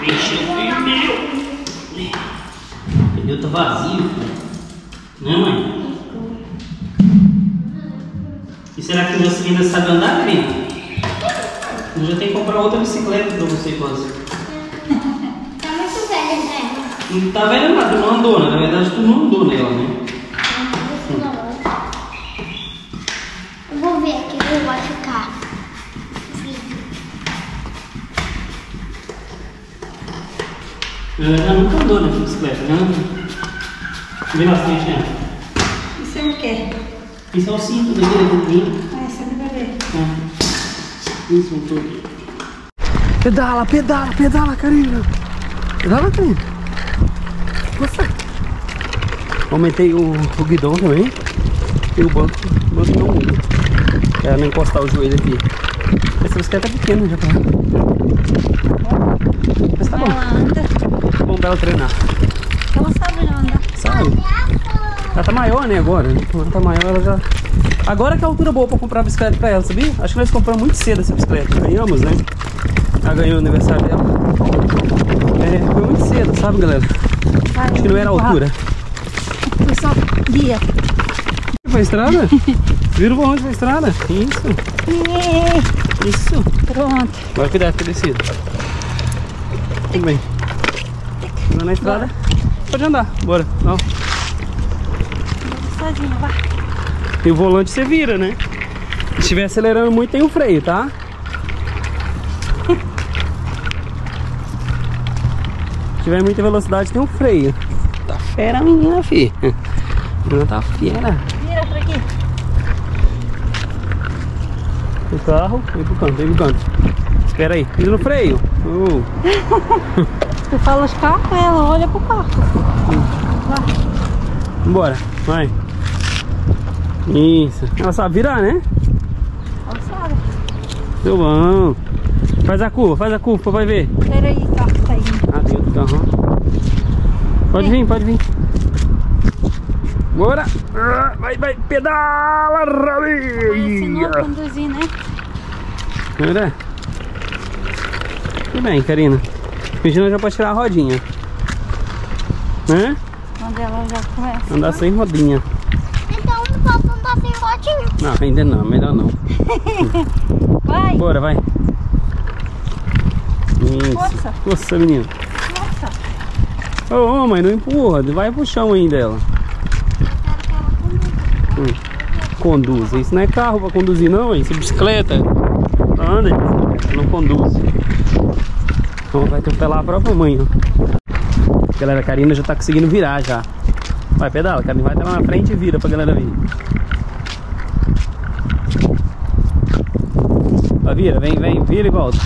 Encheu o pneu. O pneu tá vazio, filho. Né, mãe? E será que você ainda sabe andar, Karina? Eu já tenho que comprar outra bicicleta pra você quase. Tá muito velha, né? Não tá velha nada, tu não andou, né? Na verdade tu não andou nela, né? Eu vou ver aqui como vai ficar. Ela nunca andou nessa bicicleta, né? Vê bastante, né? Isso é o quê? Isso é o cinto daquele dentrinho. Ah, você vai ver. Isso, voltou aqui. Pedala, pedala, pedala, Karina. Pedala, Karina. Nossa. Aumentei o guidão também. E o banco não muda. Pra não encostar o joelho aqui. Essa bicicleta é pequena já pra lá. Mas tá bom. Ela anda. Bom pra ela treinar. Ela sabe já andar. Sabe? Ela tá maior, né, agora? Quando ela tá maior, ela já... Agora que é a altura boa pra comprar a bicicleta pra ela, sabia? Acho que nós compramos muito cedo essa bicicleta. Ganhamos, né? Ela ganhou o aniversário dela. É, foi muito cedo, sabe, galera? Acho que não era a altura. Foi só guia. Foi a estrada? Vira o volante pra estrada. Isso. Isso. Pronto. Agora cuidado com a descida. Tudo bem. Vamos na estrada. Pode andar. Bora. Não. Sozinho, vai. E o volante você vira, né? Se estiver acelerando muito, tem o freio, tá? Se tiver muita velocidade, tem um freio. Tá fera a menina, fi. A menina tá fera. Vira pra aqui. O carro, vem pro canto, vem pro canto. Espera aí, pisa no freio. Tu fala os carros, ela olha pro carro. Vai. Vambora, vai. Isso. Ela sabe virar, né? Ela sabe. Muito bom. Faz a curva, vai ver. Pera aí, carro tá indo. Ah, dentro do carro. Pode vir, pode vir. Bora. Vai, pedala, Ensinou a conduzir, né? Olha. Tudo bem, Karina. Regina já pode tirar a rodinha. Né? Quando ela já começa. Andar sem rodinha. Então não posso andar sem rodinha. Não, ainda não, melhor não. Vai. Bora, vai. Isso. Força. Força, menino. Nossa. Ô, mãe, não empurra. Vai pro chão ainda ela. Conduz. Isso não é carro pra conduzir, não, hein? Isso é bicicleta. Anda, não conduz. Então vai atropelar a própria mãe, ó. Galera, a Karina já tá conseguindo virar já. Vai, pedala, Karina. Vai até lá na frente e vira pra galera ver. Vai, vira, vira e volta.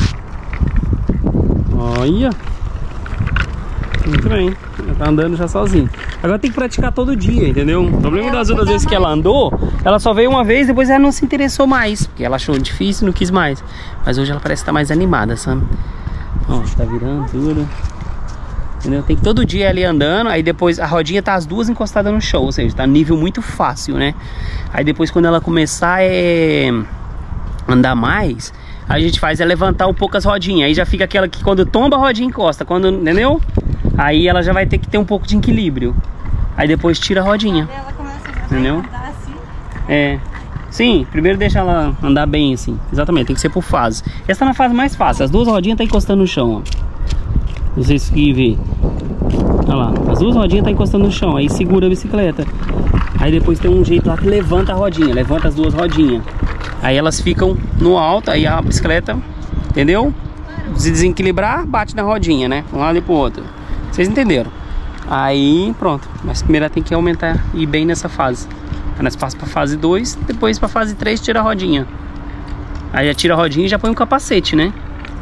Olha. Muito bem. Ela tá andando já sozinha. Agora tem que praticar todo dia, entendeu? O problema das outras vezes que ela andou, ela só veio uma vez, depois ela não se interessou mais, porque ela achou difícil e não quis mais. Mas hoje ela parece estar mais animada, sabe? Ó, tá virando tudo. Entendeu? Tem que todo dia ali andando, aí depois a rodinha tá as duas encostadas no chão, ou seja, tá no nível muito fácil, né? Aí depois quando ela começar andar mais, a gente faz levantar um pouco as rodinhas. Aí já fica aquela que quando tomba a rodinha encosta, quando, entendeu? Aí ela já vai ter que ter um pouco de equilíbrio. Aí depois tira a rodinha. Ela começa a entendeu? andar assim. É. Sim, primeiro deixa ela andar bem assim. Exatamente, tem que ser por fase. Essa tá na fase mais fácil. As duas rodinhas tá encostando no chão, ó. Vocês que vê. Olha lá, as duas rodinhas tá encostando no chão. Aí segura a bicicleta. Aí depois tem um jeito lá que levanta a rodinha. Levanta as duas rodinhas. Aí elas ficam no alto. Aí a bicicleta, entendeu? Se desequilibrar, bate na rodinha, né? Um lado e pro outro. Vocês entenderam? Aí pronto. Mas primeiro ela tem que aumentar e ir bem nessa fase. Aí nós passamos pra fase 2. Depois pra fase 3 tira a rodinha. Aí já tira a rodinha e já põe um capacete, né?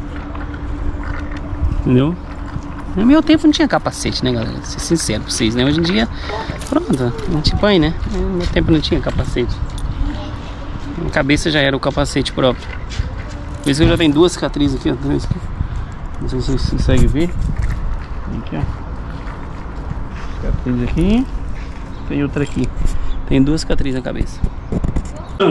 Entendeu? No meu tempo não tinha capacete, né, galera? Ser sincero pra vocês, né? Hoje em dia, pronto, a gente põe, né? No meu tempo não tinha capacete. Na cabeça já era o capacete próprio. Por isso que eu já tenho duas cicatrizes aqui, ó. Não sei se vocês conseguem ver. Aqui, ó. Cicatriz aqui. Tem outra aqui. Tem duas cicatrizes na cabeça.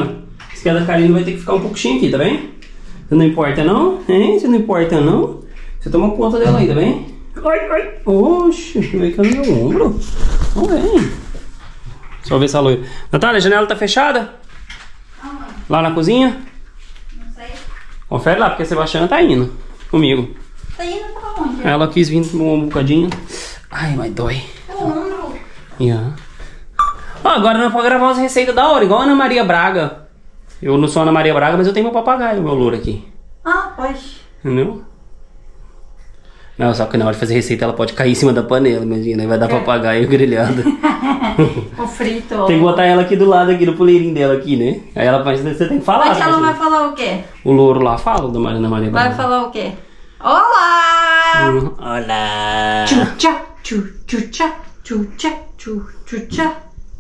Esse da Karina vai ter que ficar um pouco cheio aqui, tá bem? Você não importa não? Hein? Você não importa não? Você toma conta dela aí, tá bem? Ai, ai. Oxe, veio aqui no meu ombro. Vamos bem. Só ver essa loira. Natália, a janela tá fechada? Lá na cozinha? Não sei. Confere lá, porque a Sebastiana tá indo comigo. Tá indo pra onde? Ela quis vir um bocadinho. Ai, mas dói. O ombro. Yeah. Agora nós podemos gravar umas receitas da hora, igual a Ana Maria Braga. Eu não sou Ana Maria Braga, mas eu tenho meu papagaio, meu louro aqui. Ah, pode. Entendeu? Não, só que na hora de fazer receita ela pode cair em cima da panela, imagina. Aí vai dar papagaio grelhado. O frito. Tem que botar ela aqui do lado, aqui, no puleirinho dela aqui, né? Aí ela vai, você tem que falar. Mas ela Sebastiana. vai falar o quê? O louro lá fala da Ana Maria Braga. Vai falar o quê? Olá! Olá! Tchutchá, tchutchá, tchutchá, tchutchá.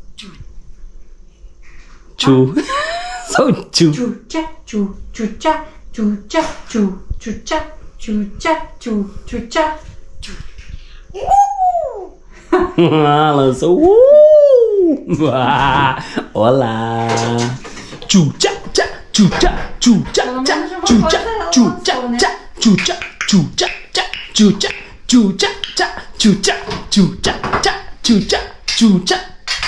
Tchu. Só tchu. Tchutchá, tchutchá, tchutchá, tchutchá, tchutchá, tchutchá. Ah, lançou. Olá. Tchu-tchá, tchá, tchu-tchá, tchu-tchá, tchá, tchu-tchá, tchu-tchá, tchá, tchu-tchá, tchu-tchá, tchá, tchu-tchá, tchu-tchá, tchá, tchu-tchá, tchu-tchá, tchá, tchu-tchá, tchu-tchá.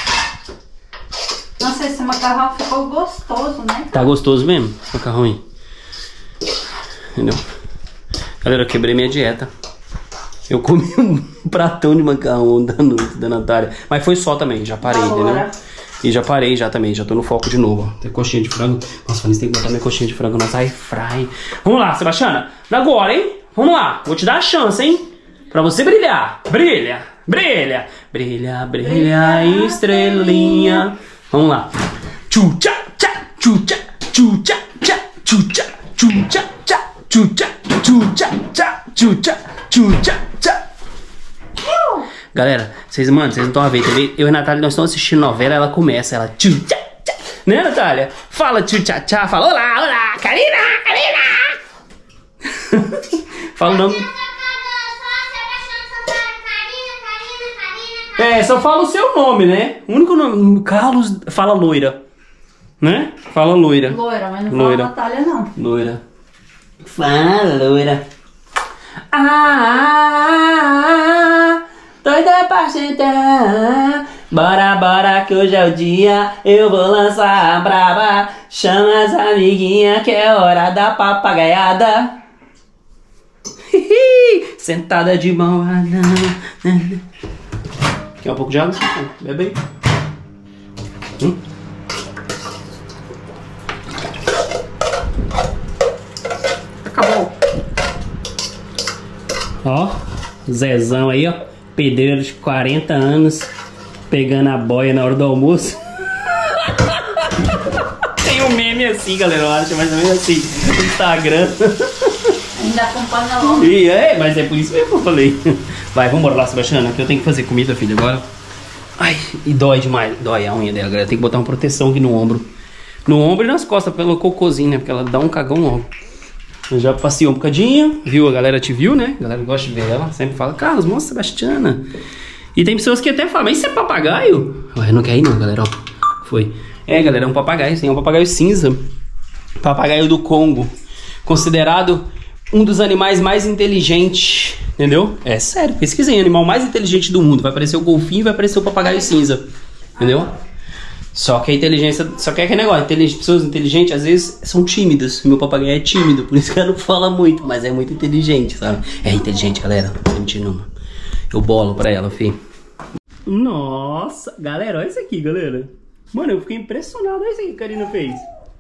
Nossa, esse macarrão ficou gostoso, né? Tá gostoso mesmo, esse macarrão aí. Entendeu? Galera, eu quebrei minha dieta. Eu comi um pratão de macarrão da noite da Natália. Mas foi só também, já parei, entendeu? E já parei já também, já tô no foco de novo. Ó. Tem coxinha de frango. Nossa, Vanessa, tem que botar minha coxinha de frango na air fry. Vamos lá, Sebastiana. Agora, hein? Vamos lá. Vou te dar a chance, hein? Pra você brilhar. Brilha, brilha. Brilha, brilha, estrelinha. Vamos lá. Tchu-tchá, tchá, tchu-tchá, tchu-tchá, tchá, tchu-tchá, tchu-tchá, tchá, tchu-tchá, tchu-tchá, tchá, tchu-tchá, tchu-tchá, tchá. Galera, vocês não estão a ver, tá vendo? Eu e a Natália, nós estamos assistindo novela, ela começa, ela tchu-tchá, tchá. Né, Natália? Fala tchu-tchá, tchá, fala olá, olá, Karina, Karina. Fala o nome. É, só fala o seu nome, né? O único nome. Carlos fala loira. Né? Fala loira. Loira, mas não Loira. fala Natália, não. Loira. Fala loira. Ah, doida pra sentar. Bora, bora que hoje é o dia. Eu vou lançar a braba. Chama as amiguinhas que é hora da papagaiada. Sentada de mão. Quer um pouco de água? Bebe aí. Acabou. Ó, Zezão aí, ó. Pedreiro de 40 anos. Pegando a boia na hora do almoço. Tem um meme assim, galera. Eu acho mais ou menos assim. No Instagram. Ainda acompanha logo. E é, mas é por isso mesmo que eu falei. Vai, vamos lá, Sebastiana, que eu tenho que fazer comida, filha, agora. Ai, e dói demais. Dói a unha dela, galera. Tem que botar uma proteção aqui no ombro. No ombro e nas costas, pelo cocôzinho, né? Porque ela dá um cagão logo. Eu já passei um bocadinho, viu? A galera te viu, né? A galera gosta de ver ela. Sempre fala, Carlos, mostra Sebastiana. E tem pessoas que até falam, mas isso é papagaio? Ué, não quer ir não, galera, ó. Foi. É, galera, é um papagaio, sim. É um papagaio cinza. Papagaio do Congo. Considerado um dos animais mais inteligentes, entendeu? É sério, pesquisem, animal mais inteligente do mundo. Vai aparecer o golfinho e vai aparecer o papagaio cinza, entendeu? Só que a inteligência, só que é aquele negócio, pessoas inteligentes às vezes são tímidas. Meu papagaio é tímido, por isso que ela não fala muito, mas é muito inteligente, sabe? É inteligente, galera, não tô mentindo não. Eu bolo pra ela, fi. Nossa, galera, olha isso aqui, galera. Mano, eu fiquei impressionado, olha isso aqui que a Karina fez.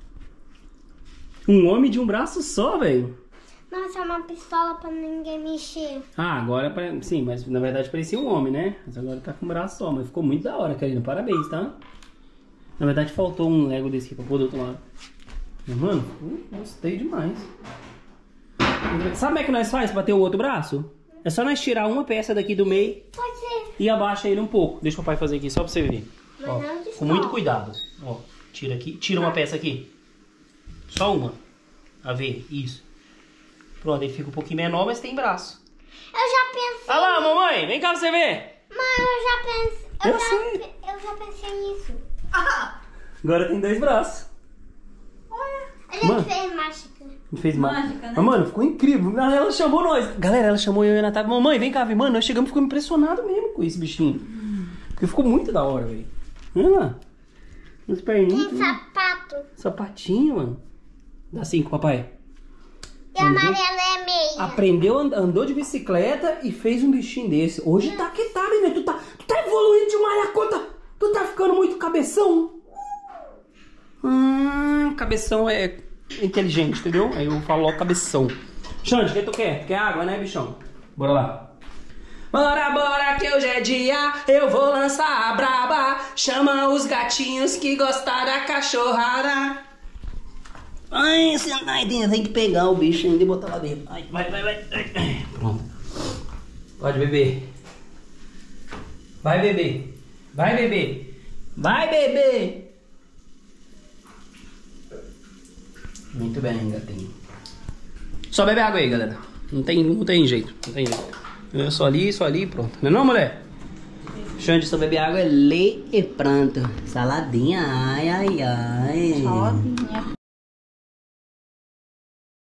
Um homem de um braço só, velho. Nossa, é uma pistola pra ninguém mexer. Ah, agora, sim, mas na verdade parecia um homem, né? Mas agora tá com um braço só, mas ficou muito da hora, Karina. Parabéns, tá? Na verdade faltou um Lego desse aqui pra pôr do outro lado. Mas, mano, gostei demais. Sabe como é que nós faz pra ter o outro braço? É só nós tirar uma peça daqui do meio. Pode ser. E abaixa ele um pouco. Deixa o papai fazer aqui só pra você ver. Mas Ó, não com muito cuidado. Ó, tira aqui. Tira uma peça aqui. Só uma. A ver, isso. Pronto, ele fica um pouquinho menor, mas tem braço. Eu já pensei. Olha lá, mamãe. Vem cá pra você ver. Mãe, eu já pensei nisso. Agora tem 2 braços. Olha. Ele Mano. fez mágica. Fez Mágica, né? Mas, mano, ficou incrível. Ela chamou nós. Galera, ela chamou eu e a Natália. Mamãe, vem cá, mano. Nós chegamos e ficamos impressionados mesmo com esse bichinho. Porque ficou muito da hora, velho. Olha lá. Os perninhos. Tem sapato. Sapatinho, mano. Dá 5, papai. E a amarela é meia. Aprendeu, andou de bicicleta e fez um bichinho desse. Hoje tá que tá, menino. Tu tá evoluindo demais na conta. Tu tá ficando muito cabeção. Cabeção é inteligente, entendeu? Aí eu falo logo cabeção. Xande, o que tu quer? Tu quer água, né, bichão? Bora lá. Bora que hoje é dia, eu vou lançar a braba. Chama os gatinhos que gostam da cachorrada. Ai, tem que pegar o bicho ainda e botar lá dentro. Ai, vai. Pronto. Pode beber. Vai beber. Vai beber. Muito bem, gatinho. Só bebe água aí, galera. Não tem jeito. Eu só ali, pronto. Não é não, mulher? Xande, só bebe água, lê e pronto. Saladinha, ai. Chove.